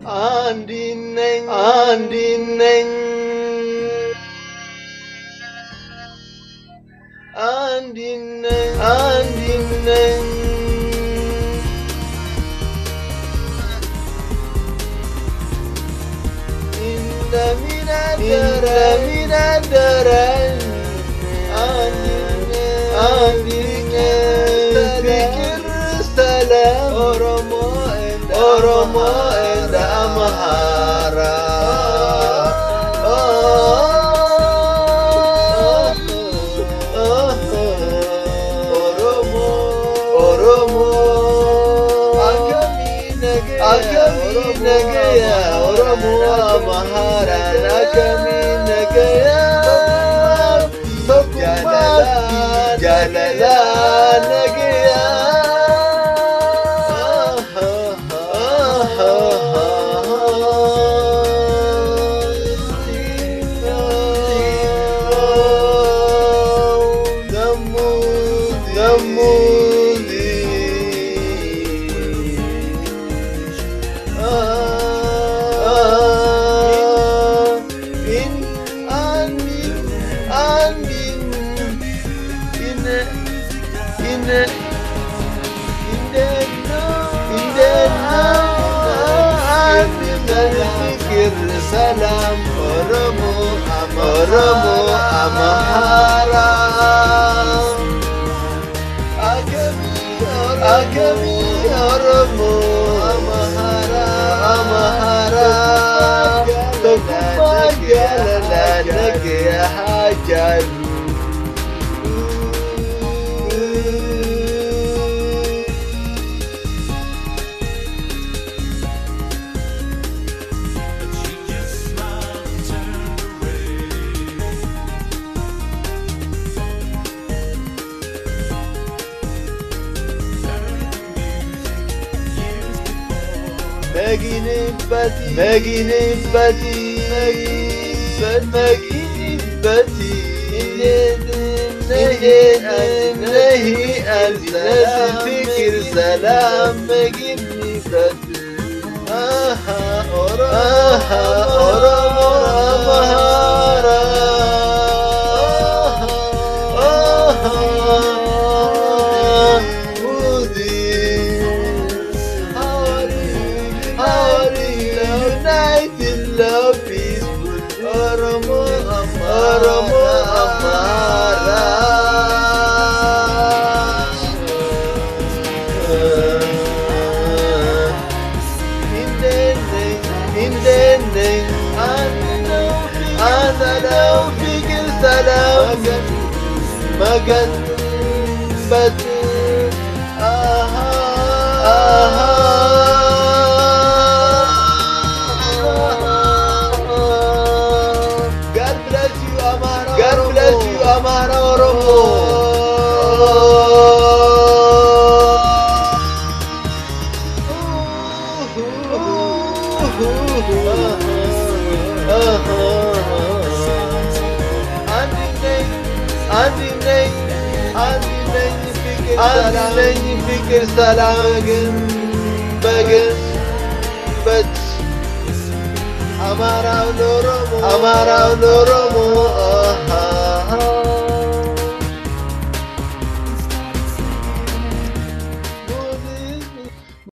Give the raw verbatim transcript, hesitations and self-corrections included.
Andineng, andineng, andineng, andineng. Indah minadaran, andineng, andineng. Fikir salam, Oromo enda, Oromo enda amahara. Oromo, Oromo. Agami nagaya, Oromo amahara. Agami nagaya, Jalalan, jalalan nagaya. Salam Oromo Oromo amahara. Agami Agami Oromo amahara amahara. Tukupagala nagaya hajar. Magini bati, magini bati, magini bati. Nahi azna fikir salam magini bati. Aha ora, aha ora amahara. Love peaceful Oromo Oromo amara. Indeneng indeneng anadau fikir salam magan batu. Aha aha. Amara Oromo. Andineng, andineng, andineng fikir salam, andineng fikir salam bagan bat. Amara Oromo, Amara Oromo.